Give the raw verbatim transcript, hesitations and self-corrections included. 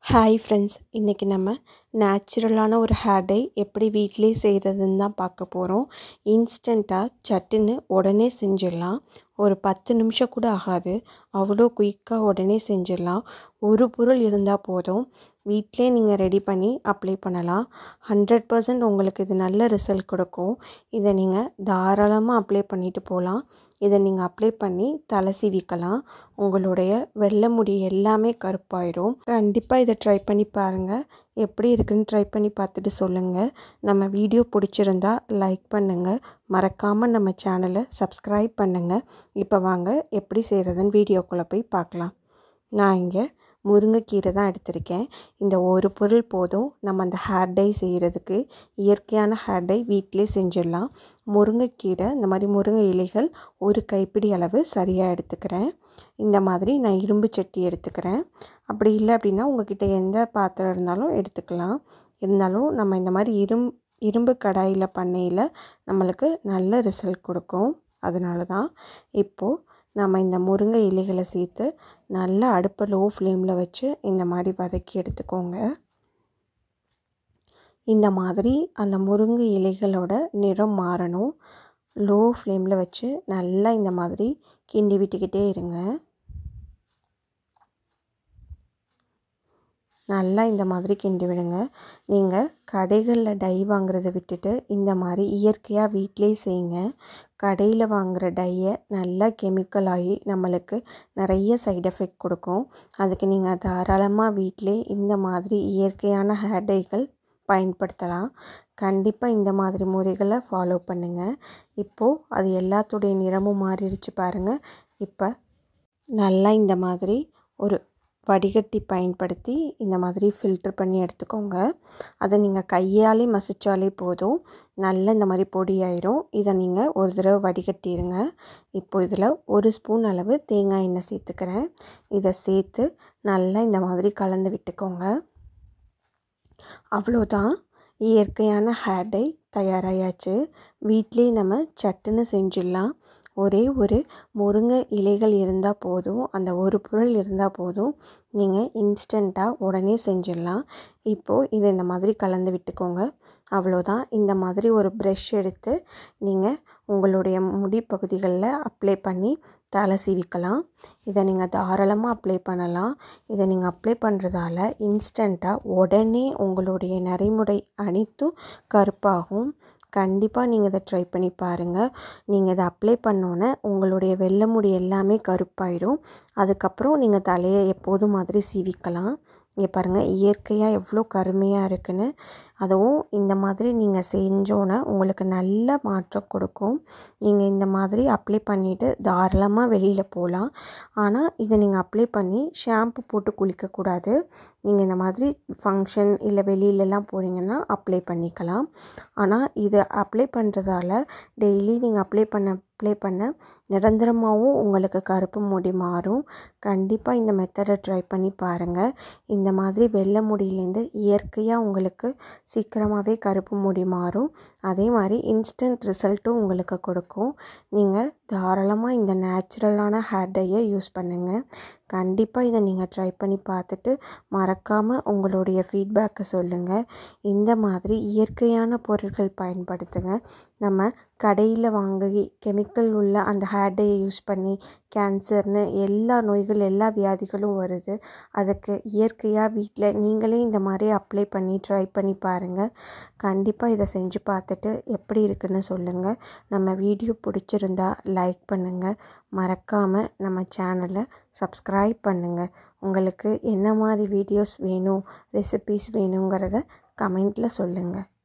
Hi friends, இன்றைக்கி நம்ம நேச்சுரலான ஒரு ஹேர் டை எப்படி வீட்டிலே செய்கிறதுன்னு தான் பார்க்க போகிறோம். இன்ஸ்டண்ட்டாக சட்டுன்னு உடனே செஞ்சிடலாம். ஒரு பத்து நிமிஷம் கூட ஆகாது. அவ்வளோ குயிக்காக உடனே செஞ்சிடலாம். ஒரு பொருள் இருந்தால் போதும், வீட்டிலே நீங்கள் ரெடி பண்ணி அப்ளை பண்ணலாம். ஹண்ட்ரட் பர்சன்ட் உங்களுக்கு இது நல்ல ரிசல்ட் கொடுக்கும். இதை நீங்கள் தாராளமாக அப்ளை பண்ணிட்டு போகலாம். இதை நீங்கள் அப்ளை பண்ணி தலை சீவிக்கலாம். உங்களுடைய வெள்ளை முடி எல்லாமே கருப்பாயிரும். கண்டிப்பாக இதை ட்ரை பண்ணி பாருங்கள். எப்படி இருக்குன்னு ட்ரை பண்ணி பார்த்துட்டு சொல்லுங்கள். நம்ம வீடியோ பிடிச்சிருந்தா லைக் பண்ணுங்கள். மறக்காமல் நம்ம சேனலை சப்ஸ்கிரைப் பண்ணுங்கள். இப்போ வாங்க எப்படி செய்கிறதுன்னு வீடியோக்குள்ளே போய் பார்க்கலாம். நான் இங்கே முருங்கைக்கீரை தான் எடுத்திருக்கேன். இந்த ஒரு பொருள் போதும் நம்ம அந்த ஹேர் டை செய்கிறதுக்கு. இயற்கையான ஹேர் டை வீட்டிலே செஞ்சிடலாம். முருங்கைக்கீரை, இந்த மாதிரி முருங்கை இலைகள் ஒரு கைப்பிடி அளவு சரியாக எடுத்துக்கிறேன். இந்த மாதிரி நான் இரும்பு சட்டி எடுத்துக்கிறேன். அப்படி இல்லை அப்படின்னா உங்கள்கிட்ட எந்த பாத்திரம் இருந்தாலும் எடுத்துக்கலாம். இருந்தாலும் நம்ம இந்த மாதிரி இரும் இரும்பு கடாயில் பண்ணையில் நம்மளுக்கு நல்ல ரிசல்ட் கொடுக்கும். அதனால தான் இப்போது நம்ம இந்த முருங்கை இலைகளை சேர்த்து நல்லா அடுப்பை லோ ஃப்ளேமில் வச்சு இந்த மாதிரி வதக்கி எடுத்துக்கோங்க. இந்த மாதிரி அந்த முருங்கை இலைகளோட நிறம் மாறணும். லோ ஃப்ளேமில் வச்சு நல்லா இந்த மாதிரி கிண்டி விட்டுக்கிட்டே இருங்க. நல்லா இந்த மாதிரி கிண்டி விடுங்க. நீங்கள் கடைகளில் டை வாங்குறத விட்டுட்டு இந்த மாதிரி இயற்கையாக வீட்டிலே செய்யுங்க. கடையில் வாங்குகிற டையை நல்லா கெமிக்கல் ஆகி நம்மளுக்கு நிறைய சைடு எஃபெக்ட் கொடுக்கும். அதுக்கு நீங்கள் தாராளமாக வீட்டிலே இந்த மாதிரி இயற்கையான ஹேர் டைகள் பயன்படுத்தலாம். கண்டிப்பாக இந்த மாதிரி முறைகளை ஃபாலோ பண்ணுங்கள். இப்போது அது எல்லாத்துடைய நிறமும் மாறிடுச்சு பாருங்கள். இப்போ நல்லா இந்த மாதிரி ஒரு வடிகட்டி பயன்படுத்தி இந்த மாதிரி ஃபில்ட்ரு பண்ணி எடுத்துக்கோங்க. அதை நீங்கள் கையாலே மசிச்சாலே போதும், நல்லா இந்த மாதிரி பொடி ஆயிரும். இதை நீங்கள் ஒரு தடவை வடிகட்டிடுங்க. இப்போ இதில் ஒரு ஸ்பூன் அளவு தேங்காய் எண்ணெய் சேர்த்துக்கிறேன். இதை சேர்த்து நல்லா இந்த மாதிரி கலந்து விட்டுக்கோங்க. அவ்வளோதான், இயற்கையான ஹேர் டை தயாராகியாச்சு. வீட்டிலே நம்ம சட்டுன்னு செஞ்சிடலாம். ஒரே ஒரு முருங்கை இலைகள் இருந்தால் போதும், அந்த ஒரு பொருள் இருந்தால் போதும், நீங்கள் இன்ஸ்டண்ட்டாக உடனே செஞ்சிடலாம். இப்போது இதை இந்த மாதிரி கலந்து விட்டுக்கோங்க. அவ்வளோதான். இந்த மாதிரி ஒரு ப்ரஷ் எடுத்து நீங்கள் உங்களுடைய முடி பகுதிகளில் அப்ளை பண்ணி தலை சீவிக்கலாம். இதை நீங்கள் தாராளமாக அப்ளை பண்ணலாம். இதை நீங்கள் அப்ளை பண்ணுறதால இன்ஸ்டண்ட்டாக உடனே உங்களுடைய நரைமுடி அனைத்தும் கருப்பாகும். கண்டிப்பாக நீங்கள் இதை ட்ரை பண்ணி பாருங்கள். நீங்கள் இதை அப்ளை பண்ணோன்னே உங்களுடைய வெள்ளை முடி எல்லாமே கருப்பாயிடும். அதுக்கப்புறம் நீங்கள் தலையை எப்போதும் மாதிரி சீவிக்கலாம். இங்கே பாருங்கள், இயற்கையாக எவ்வளோ கருமையாக இருக்குன்னு. அதுவும் இந்த மாதிரி நீங்கள் செஞ்சோன்னே உங்களுக்கு நல்ல மாற்றம் கொடுக்கும். நீங்கள் இந்த மாதிரி அப்ளை பண்ணிவிட்டு தாராளமாக வெளியில் போகலாம். ஆனால் இதை நீங்கள் அப்ளை பண்ணி ஷாம்பு போட்டு குளிக்கக்கூடாது. நீங்கள் இந்த மாதிரி ஃபங்க்ஷன் இல்லை வெளியிலலாம் போகிறீங்கன்னா அப்ளை பண்ணிக்கலாம். ஆனால் இதை அப்ளை பண்ணுறதால டெய்லி நீங்கள் அப்ளை பண்ண அப்ளை பண்ண நிரந்தரமாகவும் உங்களுக்கு கருப்பு முடி மாறும். கண்டிப்பாக இந்த மெத்தடை ட்ரை பண்ணி பாருங்கள். இந்த மாதிரி வெள்ளை முடியிலேருந்து இயற்கையாக உங்களுக்கு சீக்கிரமாகவே கருப்பு முடி மாறும். அதே மாதிரி இன்ஸ்டன்ட் ரிசல்ட்டும் உங்களுக்கு கொடுக்கும். நீங்கள் தாராளமாக இந்த நேச்சுரலான ஹேர் டையை யூஸ் பண்ணுங்கள். கண்டிப்பாக இதை நீங்கள் ட்ரை பண்ணி பார்த்துட்டு மறக்காமல் உங்களுடைய ஃபீட்பேக்கை சொல்லுங்கள். இந்த மாதிரி இயற்கையான பொருட்கள் பயன்படுத்துங்க. நம்ம கடையில் வாங்கி கெமிக்கல் உள்ள அந்த ஹேர் டையை யூஸ் பண்ணி கேன்சர்னு எல்லா நோய்கள் எல்லா வியாதிகளும் வருது. அதுக்கு இயற்கையாக வீட்டில் நீங்களே இந்த மாதிரி அப்ளை பண்ணி ட்ரை பண்ணி பாருங்கள். கண்டிப்பாக இதை செஞ்சு பார்த்துட்டு எப்படி இருக்குன்னு சொல்லுங்கள். நம்ம வீடியோ பிடிச்சிருந்தா லைக் பண்ணுங்கள். மறக்காமல் நம்ம சேனலை சப்ஸ்கிரைப் பண்ணுங்கள். உங்களுக்கு என்ன மாதிரி வீடியோஸ் வேணும், ரெசிபீஸ் வேணுங்கிறத கமெண்ட்டில் சொல்லுங்கள்.